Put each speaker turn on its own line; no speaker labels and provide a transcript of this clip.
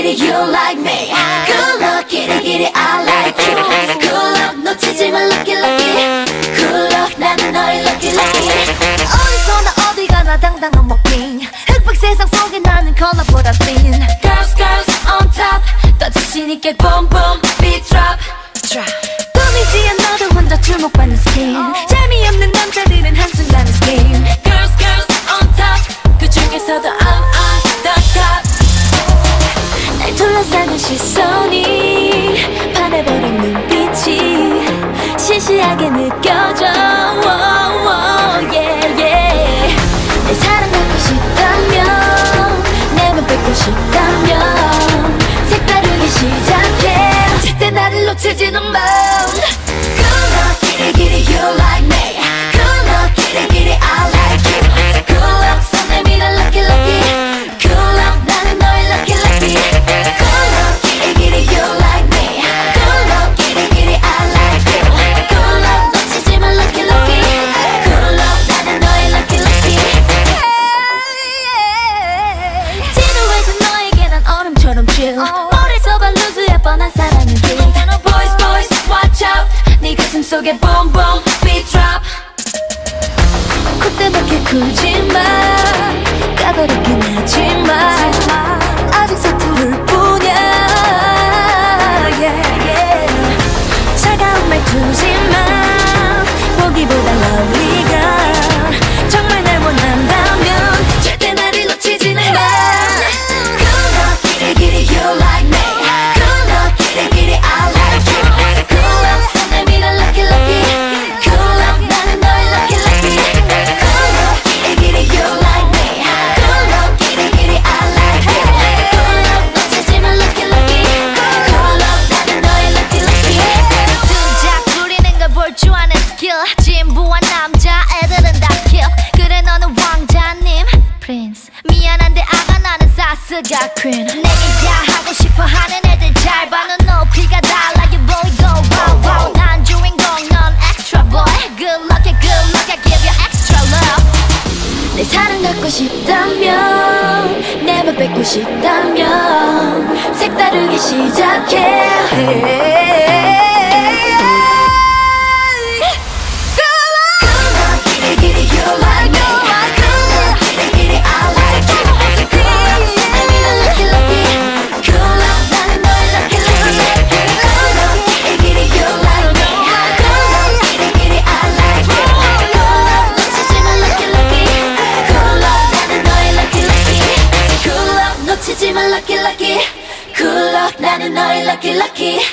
kitty, you like me. Good luck, kitty, kitty, I like you. Good luck, 놓치지 마, lucky, lucky. Good luck, 나는 너의 lucky, lucky. 어디서나 어디 가나 당당한 먹긴. 흑백 세상 속에 나는 컬러보다 thin. Girls, girls on top. 더 자신 있게 boom, boom, beat drop, drop. 꾸미지 않아도 혼자 주목받는 스킨. 재미없는 남자들은 한순간에 스킨. Girls, girls on top. 그 중에서도 I'm on the top. 날 둘러싸는 시선이 반해버린 눈빛이 시시하게 느껴져. Yeah, yeah. 내 사랑 갖고 싶다면 내맘 뺏고 싶다면 색다르게 시작해. 절대 나를 놓치지는 마. Good luck, kitty, kitty, you like me. Good luck, kitty, kitty, I like you. Good luck, 손 내밀어, lucky, lucky. Good luck, 나는 너의 lucky, lucky. Good luck, kitty, kitty, you like me. Good luck, kitty, kitty, I like you. Good luck, 놓치지 마, lucky, lucky. Good luck, 나는 너의 lucky, lucky. 지루해진 너에게 난 얼음처럼 chill. 머리서 발루즈에 뻔한 사랑은 길. Boys, boys, watch out. 네 가슴 속에 boom, boom, beat drop. 콧대밖에 굴지 마. 까다롭긴 하지만 아직 서투를 뿐이야. Yeah, yeah. 차가운 말투지만 보기보다 lovely girl. 정말 날 원한다면 절대 나를 놓치지는 마. Good luck, kitty, kitty, you like me. Good luck, kitty, kitty, I like you. Good luck, 손 내밀어, lucky, lucky. Good luck, 나는 너의 lucky, lucky. Good luck, kitty, kitty, you like me. Good luck, kitty, kitty, I like you. Good luck, 놓치지 마, lucky, lucky. Good luck, 나는 너의 lucky, lucky. 순작 부리는 걸 볼 줄 아는 스킬. 진부한 남자애들은 다 스킬. 그래 너는 왕자님 Prince. 미안한데 아가 나는 사스가 queen. 내게 야하고 싶어 하는 애들 잘 봐. 넌 높이가 달라 you boy go wow wow. 난 주인공 넌 extra boy. Good luck, good luck, I give you extra love. 내 사랑 갖고 싶다면 내 맘 뺏고 싶다면 색다르게 시작해. 놓치지 마, lucky, lucky. Good luck, 나는 너의 lucky, lucky.